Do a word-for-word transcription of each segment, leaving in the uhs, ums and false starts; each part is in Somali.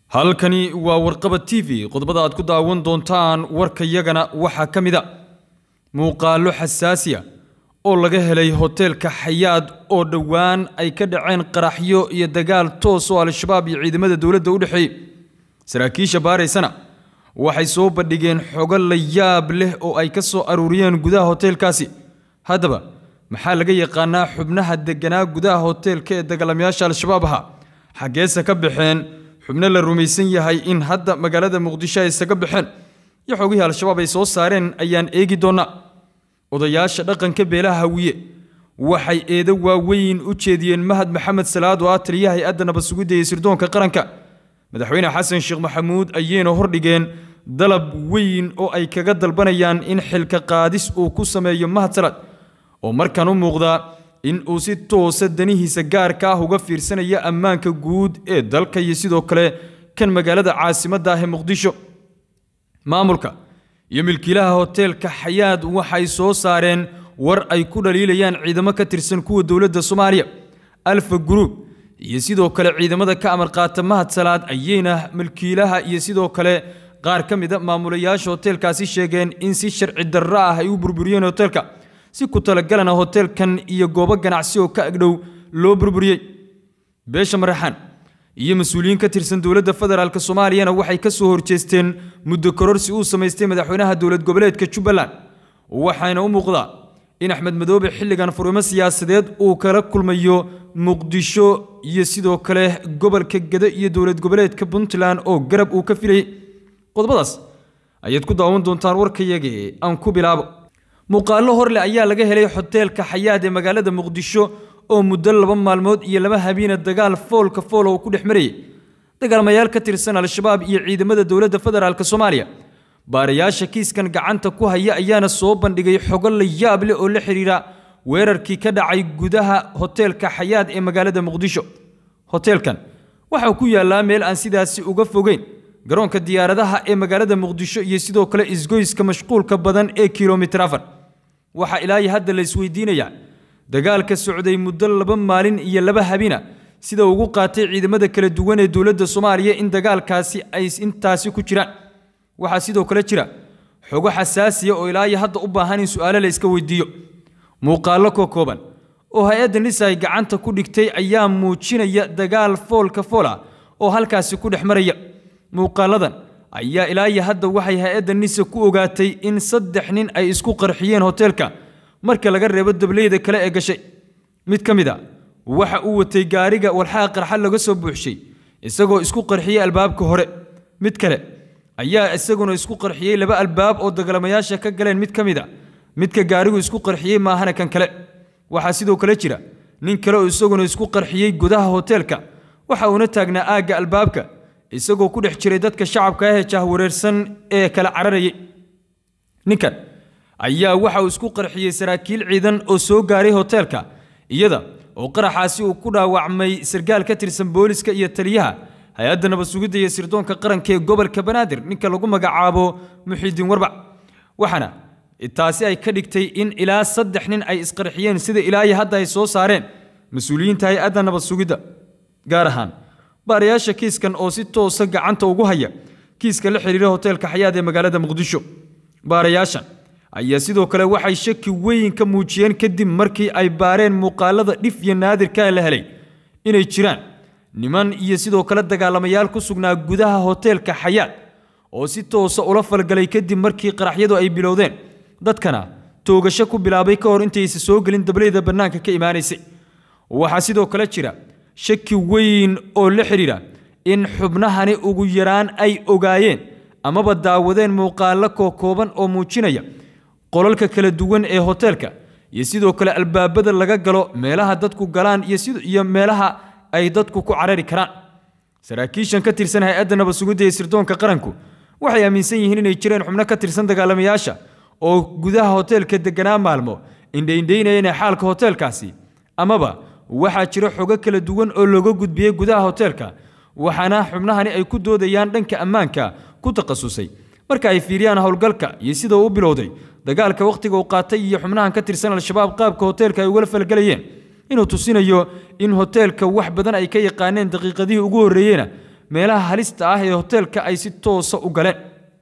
halkani waa warqabad T V qodobada aad ku daawan doontaan warka yagana waxa kamida muuqaalo xasaasi ah oo laga helay hotelka Xayaad oo dhawaan ay ka dhaceen qaraxyo iyo dagaal toos oo al-shabaab iyo ciidamada dawladda u dhaxay saraakiisha baareysana waxay soo bandhigeen xogo la yaab leh oo ay ka soo aruuriyeen gudaha hotelkaasi hadaba maxaa laga yaqaanaa xubnaha deganaa gudaha hotelka ee dagaalamayaasha al-shabaab ah xageesa ka bixeen xubna la rumaysan yahay in hadda magaalada Muqdisho ay isaga bixeen iyo xogaha al-shabaab ay soo saareen ayaan eegi doonaa odayaasha dhaqanka beelaha Hawiye waxay eedo waaweyn u jeediyeen Mahad Maxamed Salaad oo atriyaha hay'adda nabad sugidda ee sirdoonka qaranka madaxweyne Xasan Sheekh Maxamuud ayayna hordhigeen dalab weyn oo ay kaga dalbanayaan in xilka qaadis uu ku sameeyo Mahad Salaad oo markan u muuqda in uu si toos ah danihiisa gaarka ah uga fiirsanaya ammaanka guud ee dalka iyo sidoo kale kan magaalada caasimadda ah ee Muqdisho maamulka iyo milkiilaha hotelka Xayaad waxay soo saareen war ay ku dhaliilayaan ciidamo ka tirsan kuwa dawladda Soomaaliya Alfa Group iyo sidoo kale ciidamada ka amar qaata Mahad Salaad ayayna milkiilaha iyo sidoo kale qaar kamid ah maamulayaasha hotelkaasi sheegeen in si sharci darro ah ay u burburiyeen hotelka si ku talagalana hotelkan iyo goobo ganacsi oo ka agdhow loo burburiyay beesha maraxan iyo mas'uuliyiin ka tirsan dawladda federaalka Soomaaliya waxay ka soo horjeesteen muddo kororsi uu sameystay madaxweynaha dawlad goboleedka Jubbaland waxaana u muuqdaa in Axmed Madoobe xilligan furimo siyaasadeed uu kala kulmayo Muqdisho iyo sidoo kale gobolka Gada iyo dawlad goboleedka Puntland oo garab uu ka filay qodobadaas ayaad ku daawan doontaan warkayaga aan ku bilaabo muuqaalo horle ayaa laga helay hotelka Xayaad ee magaalada Muqdisho oo muddo laba maalmood iyo laba habeen dagaal foolka fool oo ku dhexmaray dagaalmayaal ka tirsan al-shabaab iyo ciidamada dawladda federaalka Soomaaliya baarayaasha kiiskan gacanta ku haya ayaana soo bandhigay xogo la yaab leh oo la xiriira weerarkii ka dhacay gudaha hotelka Xayaad ee magaalada Muqdisho hotelkan waxa ku yaala meel aan sidaasi uga fogeyn garoonka diyaaradaha ee magaalada Muqdisho iyo sidoo kale isgoyska mashquulka badan ee kilomitir afar waxa ilaahay hadda la isweydiinaya dagaalka socday muddo laba maalin iyo laba habeen sida ugu qaatay ciidamada kala duwan ee dawladda Soomaaliya in dagaalkaasi ay intaasi ku jiraan waxa sidoo kale jira xogo xasaasi ah oo ilaahay hadda u baahan in su'aalo la iska weydiiyo muuqaalo kooban oo hay'adda Nisa ay gacanta ku dhigtay ayaa muujinaya dagaal foolka foola oo halkaasi ku dhexmaraya muuqaaladan ayaa ilaahay hadda waxay hay'adda Nisa ku ogaatay in saddex nin ay isku qarxiyeen hotelka marka laga reebo dableyda kale ee gashay mid kamida waxa uu watay gaariga walxaa qarxa laga soo buuxshay isagoo isku qarxiyay albaabka hore mid kale ayaa isaguna isku qarxiyay laba albaab oo dagaalamayaasha ka galeen mid kamida midka gaarigu isku qarxiyay maahana kan kale waxa sidoo kale jira nin kale oo isaguna isku qarxiyay gudaha hotelka waxa uu na taagnaa aaga albaabka isagoo ku dhex jiray dadka shacabka ah ee jahwareersan ee kala cararayay ninkan ayaa waxa uu isku qarxiyay saraakiil ciidan oo soo gaaray hotelka iyada oo qaraxaasi uu ku dhaawacmay sargaal ka tirsan booliska iyo taliyaha hay'adda nabad sugidda iyo sirdoonka qaranka ee gobolka Banaadir ninka lagu magacaabo Muxiidiin Warbac waxana taasi ay ka dhigtay in ilaa saddex nin ay isqarxiyeen sida ilaahay hadda ay soo saareen mas'uuliyiinta hay'adda nabad sugidda gaar ahaan baarayaasha kiiskan oo si toos ah gacanta ugu haya kiiska la xiriira hotelka Xayaad ee magaalada Muqdisho baarayaashan ayaa sidoo kale waxay shaki weyn ka muujiyeen kadib markii ay baareen muuqaalada dhif iyo naadirka la helay inay jiraan niman iyo sidoo kale dagaalamayaal ku sugnaa gudaha hotelka Xayaad oo si toos ah ula falgalay kadib markii qaraxyadu ay bilowdeen dadkana toogasho ku bilaabay ka hor intay soo galin dableyda banaanka ka imaanaysay waxa sidoo kale jira shaki weyn oo la xiriira in xubnahani ugu yaraan ay ogaayeen amaba daawadeen muuqaalo kooban oo muujinaya qolalka kala duwan ee hotelka iyo sidoo kale albaabada laga galo meelaha dadku galaan iyo sidoo iyo meelaha ay dadku ku carari karaan saraakiishan ka tirsan hay'adda nabad sugidda ee sirdoonka qaranku waxay aaminsan yihiin inay jireen xubno ka tirsan dagaalamayaasha oo gudaha hotelka deganaa maalmo indheyndeynayeen xaalka hotelkaasi amaba waxa jira xogo kala duwan oo looga gudbiyay gudaha hotelka waxana xubnahani ay ku doodayaan dhanka ammaanka ku takhasusay marka ay fiiriyaan howlgalka iyo sida uu bilowday dagaalka waqtiga uu qaatay iyo xubnahan ka tirsan al-shabaab qaabka hotelka ay uga falgalayeen inuu tusinayo in hotelka wax badan ay ka yaqaaneen daqiiqadii ugu horeeyeen meelaha halista ah ee hoteelka ay si toos ah u galeen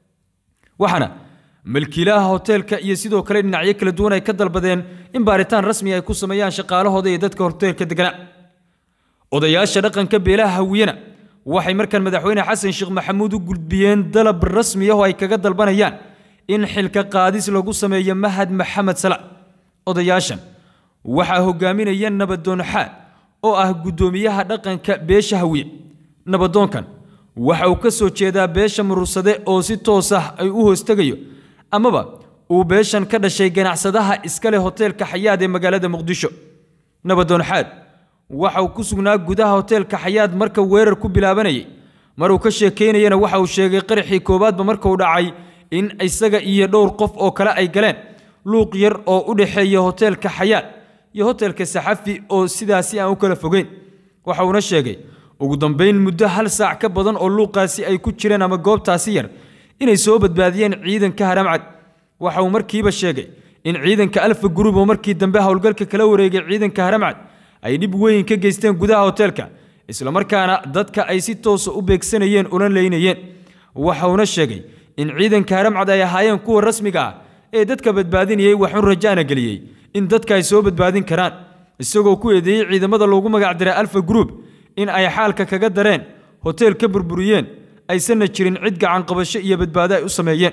waxana milkiilaha hoteelka iyo sidoo kale dhinacyo kala duwan ay ka dalbadeen in baaritaan rasmi ay ku sameeyaan shaqaalahooda iyo dadka hoteelka deganaa odayaasha dhaqanka beelaha hawiyana waxay markan madaxweyne xasan sheekh maxamuud u gudbiyeen dalab rasmi ah oo ay kaga dalbanayaan in xilka qaadis lagu sameeyo Mahad Maxamed Salaad odayaashan waxa hogaaminaya nabadoon xaad oo ah gudoomiyaha dhaqanka beesha hawiye nabadoonkan waxa uu ka soo jeedaa beesha murursade oo si toos ah ay u hoostagayo amaba uu beeshan ka dhashay ganacsadaha iska leh hoteelka Xayaad ee magaalada Muqdisho nabadoon xaad waxa uu ku sugnaa gudaha hoteelka Xayaad marka weerar ku bilaabanayay mar uu ka sheekeynayna waxa uu sheegay qarxii koobaadba marka uu dhacay in isaga iyo dhowr qof oo kale ay galeen luuq yar oo u dhaxeeya hoteelka Xayaad iyo hoteelka Saxafi oo sidaasi aan u kala fogeyn waxa uu na sheegay ugu dambeyn muddo hal saac ka badan oo luuqaasi ay ku jireen ama goobtaasi yar inay soo badbaadiyeen ciidanka Haramcad waxa uu markiiba sheegay in ciidanka Alfa Group oo markii dambe hawlgalka kala wareegay ciidanka Haramcad ay dib weyn ka geysteen gudaha hoteelka isla markaana dadka ay si toos ah u beegsanayeen una leeynayeen waxa uu na sheegay in ciidanka Haramcad ay ahaayeen kuwa rasmiga ah ee dadka badbaadinayay waxun rajaana galiyay in dadka ay soo badbaadin karaan isagoo ku eedeeyay ciidamada loogu magac diray Alfa Group in ay xaalka kaga dareen hotel ka burburiyeen aysan jirin cid gacan qabasho iyo badbaado ay u sameeyeen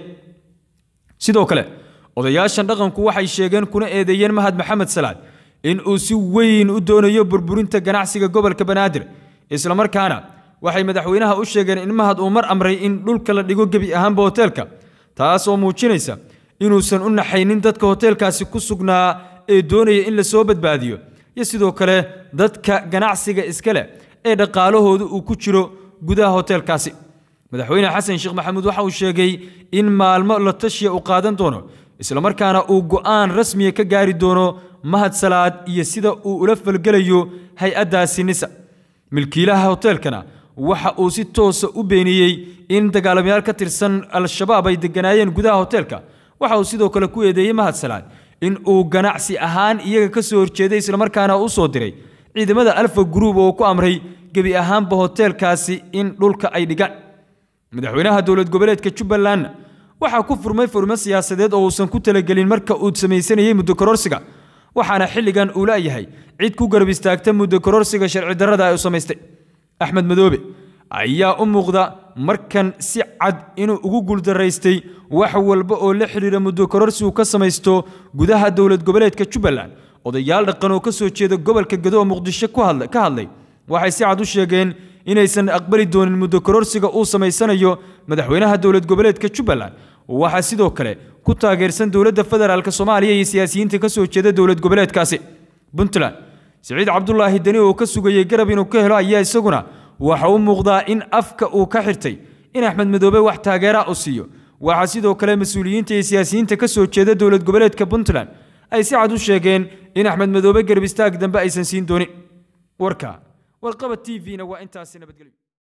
sidoo kale odayaashan dhaqanku waxay sheegeen kuna eedeeyeen Mahad Maxamed Salaad in uu si weyn u doonayo burburinta ganacsiga gobolka Banaadir isla markaana waxay madaxweynaha u sheegeen in Mahad uu mar amray in dhulka la dhigo gabi ahaanba hoteelka taas oo muujinaysa inuusan u naxaynin dadka hoteelkaasi ku sugnaa ee doonaya in la soo badbaadiyo iyo sidoo kale dadka ganacsiga iska leh ee dhaqaalahoodu uu ku jiro gudaha hoteelkaasi madaxweyne xasan sheekh maxamuud waxa uu sheegay in maalmo la tashiya u qaadan doono isla markaana uu go'aan rasmi ka gaari doono Mahad Salaad iyo sida uu ula falgalayo hay'adaasi nisa milkiilaha hoteelkana waxa uu si toos ah u beeniyay in dagaalamayaal ka tirsan al-shabaab ay deganaayeen gudaha hoteelka waxa uu sidoo kale ku eedeeyay Mahad Salaad in uu ganacsi ahaan iyaga ka soo horjeeday isla markaana uu soo diray ciidamada Alfa Group oo ku amray gabi ahaanba hoteelkaasi in dhulka ay dhigaan madaxweynaha dawlad goboleedka Jubbaland waxa ku furmay furmo siyaasadeed oo uusan ku talagelin marka uu sameeyay muddo kororsiga waxaana xilligan uu leeyahay cid ku garab istaagta muddo kororsiga sharci darrada ay u sameystay Axmed Madoobe ayaa u muuqda markan si cad inuu ugu guuldareystay wax walba oo la xiriira muddo kororsigu ka sameysto gudaha dawlad goboleedka Jubbaland odayaal dhaqan oo ka soo jeeda gobolka Gado Muqdisho ku hadlay ka hadlay waxay si cad u sheegeen inaysan aqbali doonin muddo kororsiga uu sameysanayo madaxweynaha dawlad goboleedka Jubbaland waxa sidoo kale ku taageersan dawladda federaalka Soomaaliya iyo siyaasiyiinta ka soo jeeda dawlad goboleedkaasi Puntland Saciid Cabdullaahi Dani oo ka sugayay garab inuu ka helo ayaa isaguna waxa uu muuqdaa in afka uu ka xirtay in Axmed Madoobe wax taageera u siiyo waxa sidoo kale mas'uuliyiinta iyo siyaasiyiinta ka soo jeeda dawlad goboleedka Puntland ay si cad u sheegeen in Axmed Madoobe garab istaag dambe aysan siin doonin warka warqaba T V-na waa intaas nabadgelyo